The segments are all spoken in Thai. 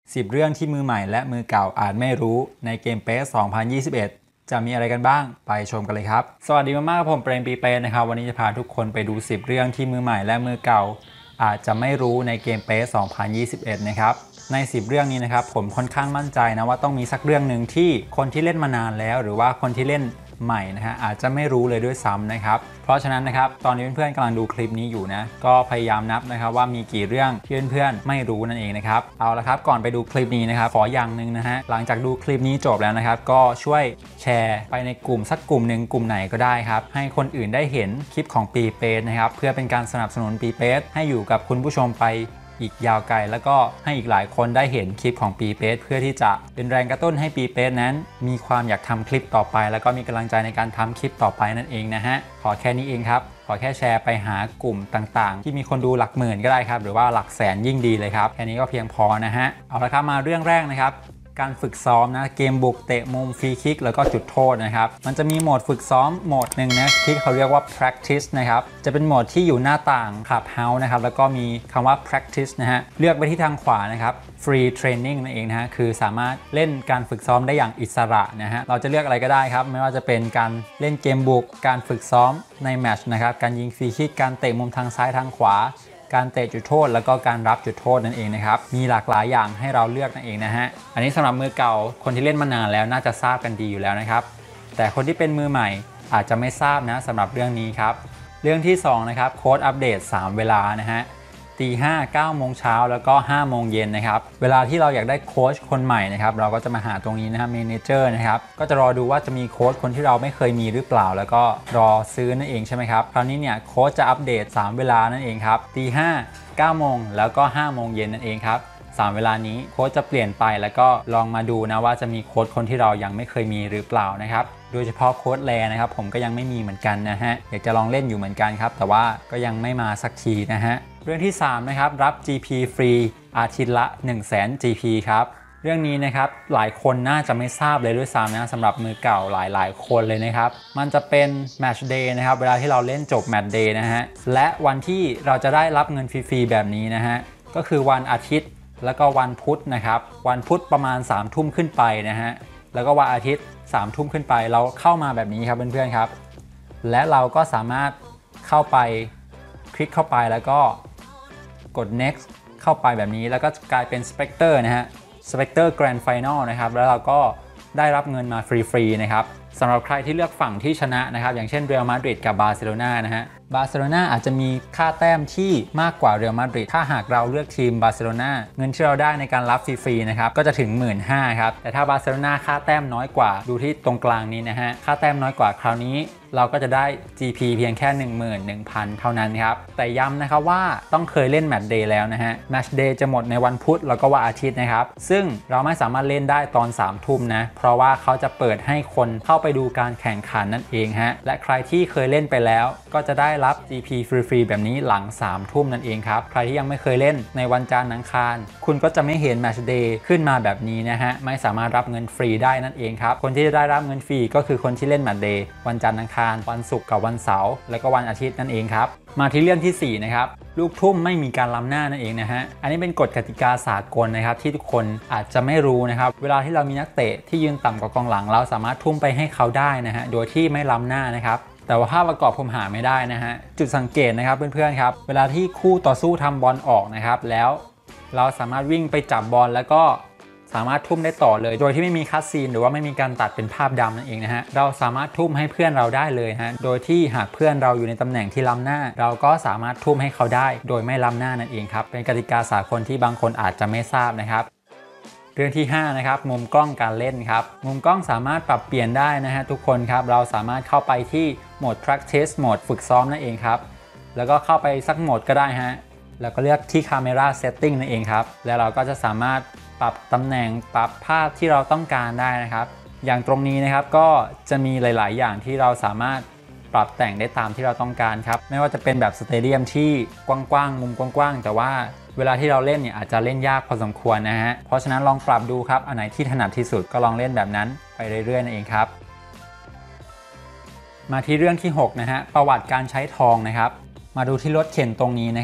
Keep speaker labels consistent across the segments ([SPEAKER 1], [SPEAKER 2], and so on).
[SPEAKER 1] 10 เรื่องที่มือใหม่และมือเก่าอาจไม่รู้ในเกมเปส2021 จะมีอะไรกันบ้างไปชมกันเลยครับสวัสดีมากๆผมเปรมปีเปนะครับวันนี้จะพาทุกคนไปดู10 เรื่องที่มือใหม่และมือเก่าอาจจะไม่รู้ในเกมเปส2021 นะครับใน10 เรื่องนี้นะครับผมค่อนข้างมั่นใจนะว่าต้องมีสักเรื่องหนึ่งที่คนที่เล่นมานานแล้วหรือว่าคนที่เล่นใหม่นะฮะอาจจะไม่รู้เลยด้วยซ้ำนะครับเพราะฉะนั้นนะครับตอนนี้เพื่อนๆกำลังดูคลิปนี้อยู่นะก็พยายามนับนะครับว่ามีกี่เรื่องที่เพื่อนๆไม่รู้นั่นเองนะครับเอาละครับก่อนไปดูคลิปนี้นะครับขออย่างหนึ่งนะฮะหลังจากดูคลิปนี้จบแล้วนะครับก็ช่วยแชร์ไปในกลุ่มสักกลุ่มหนึ่งกลุ่มไหนก็ได้ครับให้คนอื่นได้เห็นคลิปของปีเปสนะครับเพื่อเป็นการสนับสนุนปีเปสให้อยู่กับคุณผู้ชมไปอีกยาวไกลแล้วก็ให้อีกหลายคนได้เห็นคลิปของปีเปสเพื่อที่จะเป็นแรงกระตุ้นให้ปีเปสนั้นมีความอยากทำคลิปต่อไปแล้วก็มีกำลังใจในการทำคลิปต่อไปนั่นเองนะฮะขอแค่นี้เองครับขอแค่แชร์ไปหากลุ่มต่างๆที่มีคนดูหลักหมื่นก็ได้ครับหรือว่าหลักแสนยิ่งดีเลยครับแค่นี้ก็เพียงพอนะฮะเอาละครับมาเรื่องแรกนะครับการฝึกซ้อมนะเกมบุกเตะมุมฟรีคิกแล้วก็จุดโทษนะครับมันจะมีโหมดฝึกซ้อมโหมดหนึ่งนะที่เขาเรียกว่า practice นะครับจะเป็นโหมดที่อยู่หน้าต่าง Clubhouse นะครับแล้วก็มีคำว่า practice นะฮะเลือกไปที่ทางขวานะครับ free training นั่นเองนะฮะคือสามารถเล่นการฝึกซ้อมได้อย่างอิสระนะฮะเราจะเลือกอะไรก็ได้ครับไม่ว่าจะเป็นการเล่นเกมบุกการฝึกซ้อมในแมตช์นะครับการยิงฟรีคิกการเตะมุมทางซ้ายทางขวาการเตะจุดโทษแล้วก็การรับจุดโทษนั่นเองนะครับมีหลากหลายอย่างให้เราเลือกนั่นเองนะฮะอันนี้สำหรับมือเก่าคนที่เล่นมานานแล้วน่าจะทราบกันดีอยู่แล้วนะครับแต่คนที่เป็นมือใหม่อาจจะไม่ทราบนะสำหรับเรื่องนี้ครับเรื่องที่2นะครับโค้ดอัปเดต3เวลานะฮะตี 5 9 โมงเช้าแล้วก็5 โมงเย็นนะครับเวลาที่เราอยากได้โค้ชคนใหม่นะครับเราก็จะมาหาตรงนี้นะครับเมเนเจอร์นะครับก็จะรอดูว่าจะมีโค้ชคนที่เราไม่เคยมีหรือเปล่าแล้วก็รอซื้อนั่นเองใช่ไหมครับคราวนี้เนี่ยโค้ชจะอัปเดต3เวลานั่นเองครับตี 5 9 โมงแล้วก็5 โมงเย็นนั่นเองครับ3เวลานี้โค้ชจะเปลี่ยนไปแล้วก็ลองมาดูนะว่าจะมีโค้ชคนที่เรายังไม่เคยมีหรือเปล่านะครับโดยเฉพาะโค้ดแลนะครับผมก็ยังไม่มีเหมือนกันนะฮะอยากจะลองเล่นอยู่เหมือนกันครับแต่ว่าก็ยังไม่มาสักทีนะฮะเรื่องที่3นะครับรับ GP ฟรีอาทิตย์ละ 100,000 GP ครับเรื่องนี้นะครับหลายคนน่าจะไม่ทราบเลยด้วยซ้ำนะสำหรับมือเก่าหลายคนเลยนะครับมันจะเป็น Match Day นะครับเวลาที่เราเล่นจบ Match Day นะฮะและวันที่เราจะได้รับเงินฟรีๆแบบนี้นะฮะก็คือวันอาทิตย์แล้วก็วันพุธนะครับวันพุธประมาณ 3 ทุ่มขึ้นไปนะฮะแล้วก็วันอาทิตย์3 ทุ่มขึ้นไปเราเข้ามาแบบนี้ครับเพื่อนๆครับและเราก็สามารถเข้าไปคลิกเข้าไปแล้วก็กด next เข้าไปแบบนี้แล้วก็กลายเป็น Spectre นะฮะ Spectre Grand Final นะครับแล้วเราก็ได้รับเงินมาฟรีๆนะครับสำหรับใครที่เลือกฝั่งที่ชนะนะครับอย่างเช่นเรอัลมาดริดกับบาร์เซโลนานะฮะบาร์เซโลนาอาจจะมีค่าแต้มที่มากกว่าเรอัลมาดริดถ้าหากเราเลือกทีมบาร์เซโลนาเงินที่เราได้ในการรับฟรีๆนะครับก็จะถึง 15,000 ครับแต่ถ้าบาร์เซโลนาค่าแต้มน้อยกว่าดูที่ตรงกลางนี้นะฮะค่าแต้มน้อยกว่าคราวนี้เราก็จะได้ GP เพียงแค่ 11,000 เท่านั้นครับแต่ย้ำนะครับว่าต้องเคยเล่นแมตช์เดย์แล้วนะฮะแมตช์เดย์จะหมดในวันพุธแล้วก็วันอาทิตย์นะครับซึ่งเราไม่สามารถเล่นได้ตอน 3 ทุ่มนะเพราะว่าเขาจะเปิดให้คนเข้าไปดูการแข่งขันนั่นเองฮะและใครที่เคยเล่นไปแล้วก็จะได้รับ GP ฟรีๆแบบนี้หลัง 3 ทุ่มนั่นเองครับใครที่ยังไม่เคยเล่นในวันจันทร์อังคารคุณก็จะไม่เห็นแมตช์เดย์ขึ้นมาแบบนี้นะฮะไม่สามารถรับเงินฟรีได้นั่นเองครับคนที่จะได้รับเงินฟรีก็คือคนที่เล่นแมตช์เดย์วันจันทร์อังคารวันศุกร์กับวันเสาร์แล้วก็วันอาทิตย์นั่นเองครับมาที่เรื่องที่4นะครับลูกทุ่มไม่มีการล้ำหน้านั่นเองนะฮะอันนี้เป็นกฎกติกาสากลนะครับที่ทุกคนอาจจะไม่รู้นะครับเวลาที่เรามีนักเตะที่ยืนต่ำกว่ากองหลังเราสามารถทุ่มไปให้เขาได้นะฮะโดยที่ไม่ล้ำหน้านะครับแต่ว่าภาพประกอบผมหาไม่ได้นะฮะจุดสังเกตนะครับเพื่อนๆครับเวลาที่คู่ต่อสู้ทำบอลออกนะครับแล้วเราสามารถวิ่งไปจับบอลแล้วก็สามารถทุ่มได้ต่อเลยโดยที่ไม่มีคัตซีนหรือว่าไม่มีการตัดเป็นภาพดำนั่นเองนะฮะเราสามารถทุ่มให้เพื่อนเราได้เลยฮะโดยที่หากเพื่อนเราอยู่ในตำแหน่งที่ล้ำหน้าเราก็สามารถทุ่มให้เขาได้โดยไม่ล้ำหน้านั่นเองครับเป็นกติกาสากลที่บางคนอาจจะไม่ทราบนะครับเรื่องที่5นะครับมุมกล้องการเล่นครับมุมกล้องสามารถปรับเปลี่ยนได้นะฮะทุกคนครับเราสามารถเข้าไปที่โหมด practice โหมดฝึกซ้อมนั่นเองครับแล้วก็เข้าไปสักโหมดก็ได้ฮะแล้วก็เลือกที่ camera setting นั่นเองครับแล้วเราก็จะสามารถปรับตำแหน่งปรับภาพที่เราต้องการได้นะครับอย่างตรงนี้นะครับก็จะมีหลายๆอย่างที่เราสามารถปรับแต่งได้ตามที่เราต้องการครับไม่ว่าจะเป็นแบบสเตเดียมที่กว้างๆมุมกว้างๆแต่ว่าเวลาที่เราเล่นเนี่ยอาจจะเล่นยากพอสมควรนะฮะเพราะฉะนั้นลองปรับดูครับอันไหนที่ถนัดที่สุดก็ลองเล่นแบบนั้นไปเรื่อยๆนั่นเองครับมาที่เรื่องที่6นะฮะประวัติการใช้ทองนะครับมาดูที่รถเข็นตรงนี้นะครับ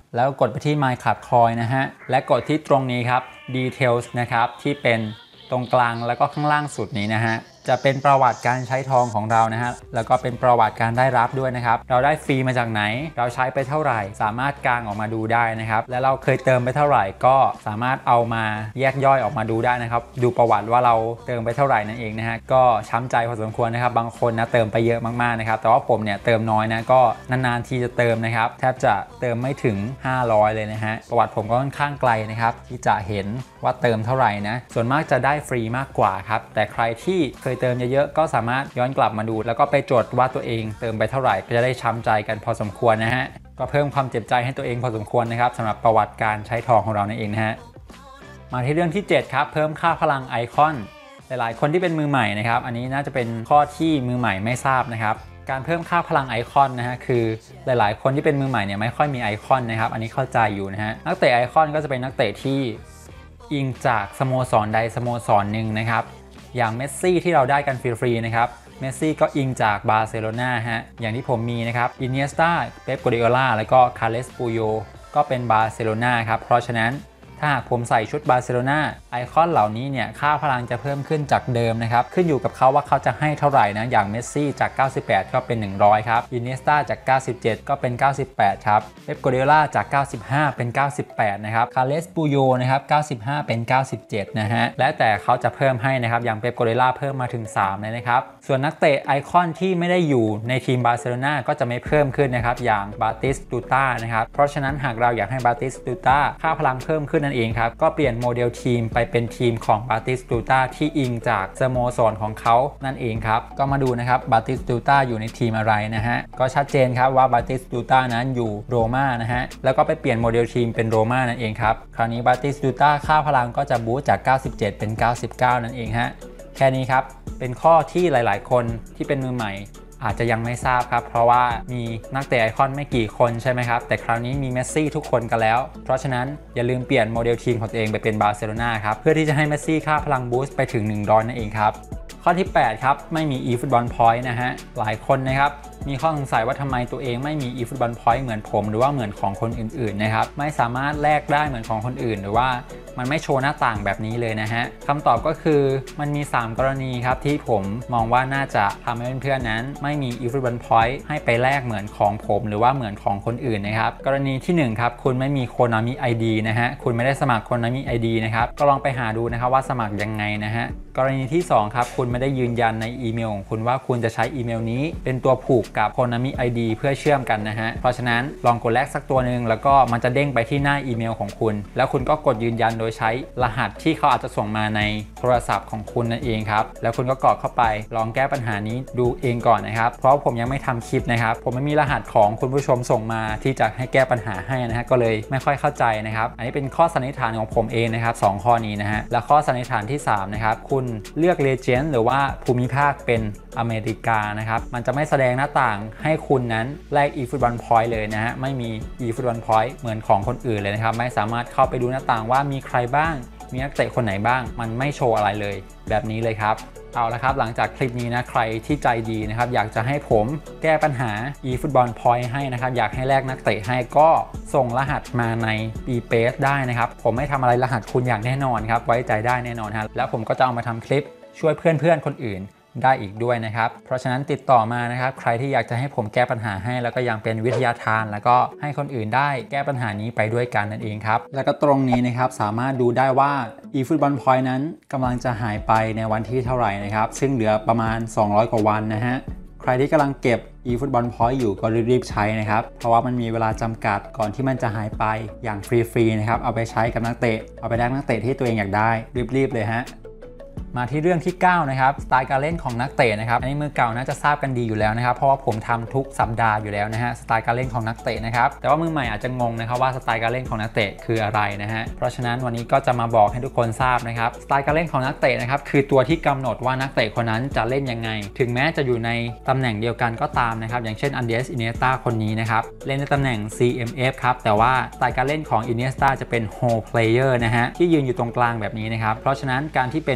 [SPEAKER 1] แล้วกดไปที่ My Club Coin นะฮะและกดที่ตรงนี้ครับ Details นะครับที่เป็นตรงกลางแล้วก็ข้างล่างสุดนี้นะฮะจะเป็นประวัติการใช้ทองของเรานะฮะแล้วก็เป็นประวัติการได้รับด้วยนะครับเราได้ฟรีมาจากไหนเราใช้ไปเท่าไหร่สามารถกางออกมาดูได้นะครับและเราเคยเติมไปเท่าไหร่ก็สามารถเอามาแยกย่อยออกมาดูได้นะครับดูประวัติว่าเราเติมไปเท่าไหร่นั่นเองนะฮะก็ช้ำใจพอสมควรนะครับบางคนนะเติมไปเยอะมากๆนะครับแต่ว่าผมเนี่ยเติมน้อยนะก็นานๆทีจะเติมนะครับแทบจะเติมไม่ถึง500เลยนะฮะประวัติผมก็ค่อนข้างไกลนะครับที่จะเห็นว่าเติมเท่าไหร่นะส่วนมากจะได้ฟรีมากกว่าครับแต่ใครที่เคยเติมเยอะๆก็สามารถย้อนกลับมาดูแล้วก็ไปจดว่าตัวเองเติมไปเท่าไหร่ก็จะได้ช้ำใจกันพอสมควรนะฮะก็เพิ่มความเจ็บใจให้ตัวเองพอสมควรนะครับสำหรับประวัติการใช้ทองของเรานั่นเองนะฮะมาที่เรื่องที่7ครับเพิ่มค่าพลังไอคอนหลายๆคนที่เป็นมือใหม่นะครับอันนี้น่าจะเป็นข้อที่มือใหม่ไม่ทราบนะครับการเพิ่มค่าพลังไอคอนนะฮะคือหลายๆคนที่เป็นมือใหม่เนี่ยไม่ค่อยมีไอคอนนะครับอันนี้เข้าใจอยู่นะฮะนักเตะไอคอนก็จะเป็นนักเตะที่อิงจากสโมสรใดสโมสรหนึ่งนะครับอย่างเมสซี่ที่เราได้กันฟรีๆนะครับเมสซี่ก็อิงจากบาร์เซโลนาฮะอย่างที่ผมมีนะครับอินเนียสตาเป๊ป กัวร์ดิโอลาแล้วก็คาร์เลส ปูโยก็เป็นบาร์เซโลนาครับเพราะฉะนั้นถ้าหากผมใส่ชุดบาร์เซโลนาไอคอนเหล่านี้เนี่ยค่าพลังจะเพิ่มขึ้นจากเดิมนะครับขึ้นอยู่กับเขาว่าเขาจะให้เท่าไหร่นะอย่างเมสซี่จาก98ก็เป็น100ครับอินเนียสตาจาก97ก็เป็น98ครับเป๊ป กัวร์ดิโอลาจาก95เป็น98นะครับคาร์เลส ปูโยนะครับ95เป็น97นะฮะและแต่เขาจะเพิ่มให้นะครับอย่างเป๊ป กัวร์ดิโอลาเพิ่มมาถึง3เลยนะครับส่วนนักเตะไอคอนที่ไม่ได้อยู่ในทีมบาร์เซโลนาก็จะไม่เพิ่มขึ้นนะครับอย่างบาติสตูต้านะครับเพราะฉะนั้นหากเราอยากให้บาติสตูต้าค่าพลังเพิ่มขึ้นนั่นเองครับก็เปลี่ยนโมเดลทีมไปเป็นทีมของบาติสตูต้าที่อิงจากสโมสรของเขานั่นเองครับก็มาดูนะครับบาติสตูต้าอยู่ในทีมอะไรนะฮะก็ชัดเจนครับว่าบาติสตูต้านั้นอยู่โรม่านะฮะแล้วก็ไปเปลี่ยนโมเดลทีมเป็นโรม่านั่นเองครับคราวนี้บาติสตูต้าค่าพลังก็จะบูสต์จาก97เป็น99นั่นเองฮะแค่นี้ครับเป็นข้อที่หลายๆคนที่เป็นมือใหม่อาจจะยังไม่ทราบครับเพราะว่ามีนักเตะไอคอนไม่กี่คนใช่ไหมครับแต่คราวนี้มีเมสซี่ทุกคนกันแล้วเพราะฉะนั้นอย่าลืมเปลี่ยนโมเดลทีมของตัวเองไปเป็นบาร์เซโลนาครับเพื่อที่จะให้เมสซี่ค่าพลังบูสต์ไปถึง100นั่นเองครับข้อที่8ครับไม่มี eFootball Point นะฮะหลายคนนะครับมีข้อสงสัยว่าทำไมตัวเองไม่มี eFootball Point เหมือนผมหรือว่าเหมือนของคนอื่นๆนะครับไม่สามารถแลกได้เหมือนของคนอื่นหรือว่ามันไม่โชว์หน้าต่างแบบนี้เลยนะฮะคำตอบก็คือมันมี3กรณีครับที่ผมมองว่าน่าจะทำให้เพื่อนๆนั้นไม่มี eFootball Point ให้ไปแลกเหมือนของผมหรือว่าเหมือนของคนอื่นนะครับกรณีที่1ครับคุณไม่มี Konami ID นะฮะคุณไม่ได้สมัคร Konami ID นะครับก็ลองไปหาดูนะครับว่าสมัครยังไงนะฮะกรณีที่2ครับคุณไม่ได้ยืนยันในอีเมลของคุณว่าคุณจะใช้อีเมลนี้เป็นตัวผูกกับ Konami ID เพื่อเชื่อมกันนะฮะเพราะฉะนั้นลองกดแลกสักตัวหนึ่งแล้วก็มันจะเด้งไปที่หน้าอีเมลของคุณแล้วคุณก็กดยืนยันโดยใช้รหัสที่เขาอาจจะส่งมาในโทรศัพท์ของคุณนั่นเองครับแล้วคุณก็กรอกเข้าไปลองแก้ปัญหานี้ดูเองก่อนนะครับเพราะผมยังไม่ทำคลิปนะครับผมไม่มีรหัสของคุณผู้ชมส่งมาที่จะให้แก้ปัญหาให้นะฮะก็เลยไม่ค่อยเข้าใจนะครับอันนี้เป็นข้อสันนิษฐานของผมเองนะครับ2ข้อนี้นะฮะและข้อสันนิษฐานที่3นะครับคุณเลือก Legend หรือว่าภูมิภาคเป็นอเมริกานะครับมันจะไม่แสดงหน้าต่างให้คุณนั้นแลก eFootball Point เลยนะฮะไม่มี eFootball Point เหมือนของคนอื่นเลยนะครับไม่สามารถเข้าไปดูหน้าต่างว่ามีใครบ้างมีนักเตะคนไหนบ้างมันไม่โชว์อะไรเลยแบบนี้เลยครับเอาละครับหลังจากคลิปนี้นะใครที่ใจดีนะครับอยากจะให้ผมแก้ปัญหา eFootball Point ให้นะครับอยากให้แลกนักเตะให้ก็ส่งรหัสมาใน ePace ได้นะครับผมไม่ทำอะไรรหัสคุณอย่างแน่นอนครับไว้ใจได้แน่นอนครับแล้วผมก็จะเอามาทำคลิปช่วยเพื่อนๆคนอื่นได้อีกด้วยนะครับเพราะฉะนั้นติดต่อมานะครับใครที่อยากจะให้ผมแก้ปัญหาให้แล้วก็ยังเป็นวิทยาทานแล้วก็ให้คนอื่นได้แก้ปัญหานี้ไปด้วยกันนั่นเองครับแล้วก็ตรงนี้นะครับสามารถดูได้ว่า eFootball Point นั้นกำลังจะหายไปในวันที่เท่าไหร่นะครับซึ่งเหลือประมาณ200กว่าวันนะฮะใครที่กำลังเก็บ eFootball Point อยู่ก็รีบๆใช้นะครับเพราะว่ามันมีเวลาจำกัดก่อนที่มันจะหายไปอย่างฟรีๆนะครับเอาไปใช้กับนักเตะเอาไปแลกนักเตะที่ตัวเองอยากได้รีบๆเลยฮะมาที่เรื่องที่9นะครับสไตล์การเล่นของนักเตะนะครับอันนี้มือเก่าน่าจะทราบกันดีอยู่แล้วนะครับเพราะว่าผมทำทุกสัปดาห์อยู่แล้วนะฮะสไตล์การเล่นของนักเตะนะครับแต่ว่ามือใหม่อาจจะงงนะครับว่าสไตล์การเล่นของนักเตะคืออะไรนะฮะเพราะฉะนั้นวันนี้ก็จะมาบอกให้ทุกคนทราบนะครับสไตล์การเล่นของนักเตะนะครับคือตัวที่กำหนดว่านักเตะคนนั้นจะเล่นยังไงถึงแม้จะอยู่ในตำแหน่งเดียวกันก็ตามนะครับอย่างเช่นอันเดรส อิเนียสตาคนนี้นะครับเล่นในตำแหน่ง CMF ครับแต่ว่าสไตล์การเล่นของอิเนียสตาจะเป็น Whole Player นะฮะที่ยืนอยู่ตรงกลางแบบนี้นะครับเพราะฉะนั้นการที่เป็น Whole Player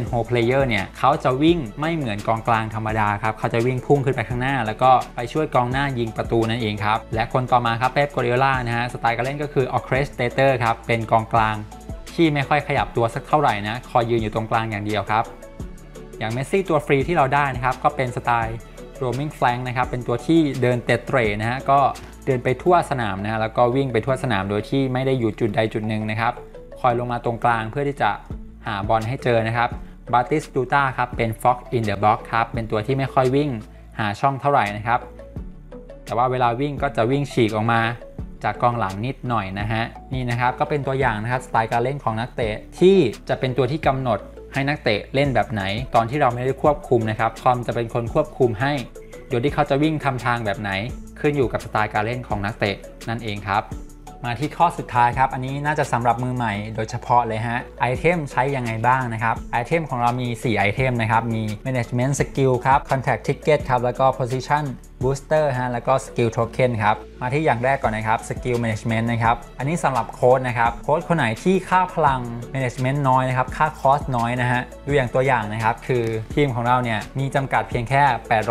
[SPEAKER 1] ยอร์เนี่ยเขาจะวิ่งไม่เหมือนกองกลางธรรมดาครับเขาจะวิ่งพุ่งขึ้นไปข้างหน้าแล้วก็ไปช่วยกองหน้ายิงประตูนั่นเองครับและคนต่อมาครับเป๊ป กวาร์ดิโอลานะฮะสไตล์การเล่นก็คือออร์เคสเตเตอร์ครับเป็นกองกลางที่ไม่ค่อยขยับตัวสักเท่าไหร่นะคอยยืนอยู่ตรงกลางอย่างเดียวครับอย่างเมสซี่ตัวฟรีที่เราได้นะครับก็เป็นสไตล์โรมิงแฟลงนะครับเป็นตัวที่เดินเตะเตร่นะฮะก็เดินไปทั่วสนามนะแล้วก็วิ่งไปทั่วสนามโดยที่ไม่ได้อยู่จุดใดจุดหนึ่งนะครับคอยลงมาตรงกลางเพื่อที่จะหาบอลให้เจอนะครับบาติสตูต้าครับเป็น Fox in the box ครับเป็นตัวที่ไม่ค่อยวิ่งหาช่องเท่าไหร่นะครับแต่ว่าเวลาวิ่งก็จะวิ่งฉีกออกมาจากกองหลังนิดหน่อยนะฮะนี่นะครับก็เป็นตัวอย่างนะครับสไตล์การเล่นของนักเตะที่จะเป็นตัวที่กำหนดให้นักเตะเล่นแบบไหนตอนที่เราไม่ได้ควบคุมนะครับคอมจะเป็นคนควบคุมให้โดยที่เขาจะวิ่งทำทางแบบไหนขึ้นอยู่กับสไตล์การเล่นของนักเตะนั่นเองครับมาที่ข้อสุดท้ายครับอันนี้น่าจะสำหรับมือใหม่โดยเฉพาะเลยฮะไอเทมใช้ยังไงบ้างนะครับไอเทมของเรามี4ไอเทมนะครับมี management skill ครับ contact ticket ครับแล้วก็ position booster ฮะแล้วก็ skill token ครับมาที่อย่างแรกก่อนนะครับ skill management นะครับอันนี้สำหรับโค้ชนะครับโค้ชคนไหนที่ค่าพลัง management น้อยนะครับค่าคอสน้อยนะฮะดูอย่างตัวอย่างนะครับคือทีมของเราเนี่ยมีจำกัดเพียงแค่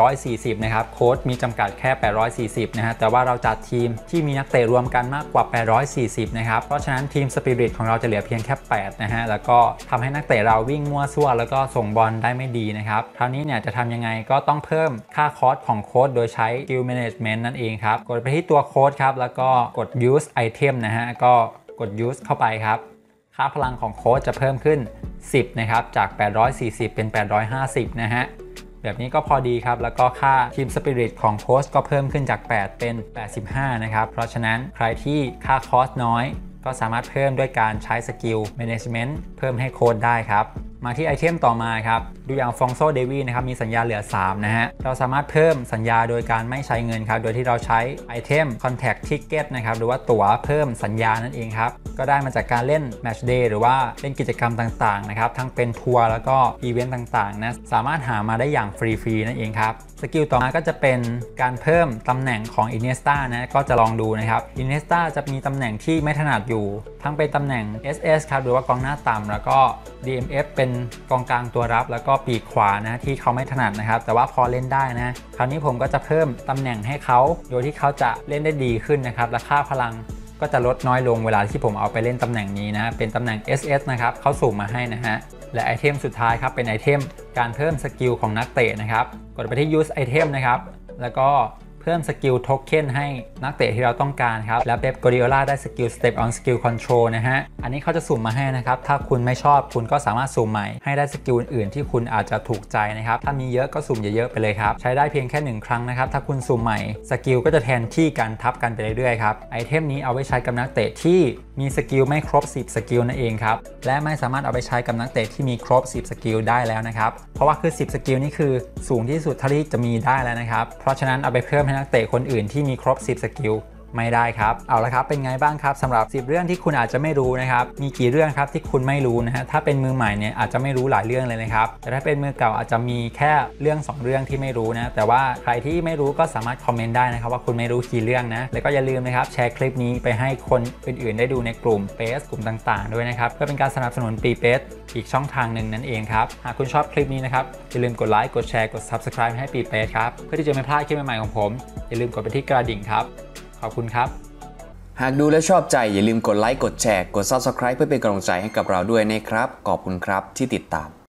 [SPEAKER 1] 840นะครับโค้ชมีจำกัดแค่840นะฮะแต่ว่าเราจัดทีมที่มีนักเตะรวมกันมากกว่า840นะครับเพราะฉะนั้นทีมสปิริตของเราจะเหลือเพียงแค่8นะฮะแล้วก็ทำให้นักเตะเราวิ่งมั่วซั่วแล้วก็ส่งบอลได้ไม่ดีนะครับคราวนี้เนี่ยจะทำยังไงก็ต้องเพิ่มค่าคอสของโค้ชโดยใช้ skill management นั่นเองครับกดไปที่ตัวโค้ดครับแล้วก็กด use item นะฮะก็กด use เข้าไปครับค่าพลังของโค้ดจะเพิ่มขึ้น10นะครับจาก840เป็น850นะฮะแบบนี้ก็พอดีครับแล้วก็ค่าทีมสปิริตของโค้ชก็เพิ่มขึ้นจาก8เป็น85นะครับเพราะฉะนั้นใครที่ค่าคอสน้อยก็สามารถเพิ่มด้วยการใช้สกิล management เพิ่มให้โค้ดได้ครับมาที่ไอเทมต่อมาครับดูอย่างฟองโซเดวีนะครับมีสัญญาเหลือ3นะฮะเราสามารถเพิ่มสัญญาโดยการไม่ใช้เงินครับโดยที่เราใช้ไอเทม contact ticket นะครับหรือว่าตั๋วเพิ่มสัญญานั่นเองครับก็ได้มาจากการเล่น match day หรือว่าเล่นกิจกรรมต่างๆนะครับทั้งเป็นทัวร์แล้วก็อีเวนต์ต่างๆนะสามารถหามาได้อย่างฟรีๆนั่นเองครับสกิลต่อมาก็จะเป็นการเพิ่มตำแหน่งของ Iniesta นะก็จะลองดูนะครับ Iniesta จะมีตำแหน่งที่ไม่ถนัดอยู่ทั้งเป็นตำแหน่ง SS ครับหรือว่ากองหน้าต่ำแล้วก็ DMF เป็นกองกลางตัวรับแล้วก็ปีกขวานะที่เขาไม่ถนัดนะครับแต่ว่าพอเล่นได้นะคราวนี้ผมก็จะเพิ่มตำแหน่งให้เขาโดยที่เขาจะเล่นได้ดีขึ้นนะครับและค่าพลังก็จะลดน้อยลงเวลาที่ผมเอาไปเล่นตำแหน่งนี้นะเป็นตำแหน่ง SS นะครับเขาสุ่มมาให้นะฮะและไอเทมสุดท้ายครับเป็นไอเทมการเพิ่มสกิลของนักเตะนะครับกดไปที่ use item นะครับแล้วก็เพิ่มสกิลโทเค็นให้นักเตะที่เราต้องการครับแล้วเป๊ป กวาร์ดิโอลาได้สกิล step on skill control นะฮะอันนี้เขาจะสุ่มมาให้นะครับถ้าคุณไม่ชอบคุณก็สามารถสุ่มใหม่ให้ได้สกิลอื่นๆที่คุณอาจจะถูกใจนะครับถ้ามีเยอะก็สุ่มเยอะๆไปเลยครับใช้ได้เพียงแค่1ครั้งนะครับถ้าคุณสุ่มใหม่สกิลก็จะแทนที่กันทับกันไปเรื่อยๆครับไอเทมนี้เอาไว้ใช้กับนักเตะที่มีสกิลไม่ครบ10สกิลนั่นเองครับและไม่สามารถเอาไปใช้กับนักเตะที่มีครบ10สกิลได้แล้วนะครับเพราะว่าคือ10สกิลนี่คือสูงที่สุดเท่าที่จะมีได้แล้วนะครับเพราะฉะนั้นเอาไปเพิ่มให้นักเตะคนอื่นที่มีครบ10สกิลไม่ได้ครับเอาละครับเป็นไงบ้างครับสำหรับ10เรื่องที่คุณอาจจะไม่รู้นะครับมีกี่เรื่องครับที่คุณไม่รู้นะฮะถ้าเป็นมือใหม่เนี่ยอาจจะไม่รู้หลายเรื่องเลยนะครับแต่ถ้าเป็นมือเก่าอาจจะมีแค่เรื่อง2เรื่องที่ไม่รู้นะแต่ว่าใครที่ไม่รู้ก็สามารถคอมเมนต์ได้นะครับว่าคุณไม่รู้กี่เรื่องนะแล้วก็อย่าลืมนะครับแชร์คลิปนี้ไปให้คนอื่นๆได้ดูในกลุ่มเฟซกลุ่มต่างๆด้วยนะครับเพื่อเป็นการสนับสนุนปีเปสอีกช่องทางหนึ่งนั่นเองครับหากคุณชอบคลิปนี้นะครับอย่าลืมกดไลค์กดแชร์กด Subscribe ให้ปีเปสครับเพื่อที่จะไม่พลาดคลิปใหม่ๆของผมอย่าลืมกดไปที่กระดิ่งครับขอบคุณครับ
[SPEAKER 2] หากดูและชอบใจอย่าลืมกดไลค์กดแชร์กด Subscribe เพื่อเป็นกำลังใจให้กับเราด้วยนะครับขอบคุณครับที่ติดตาม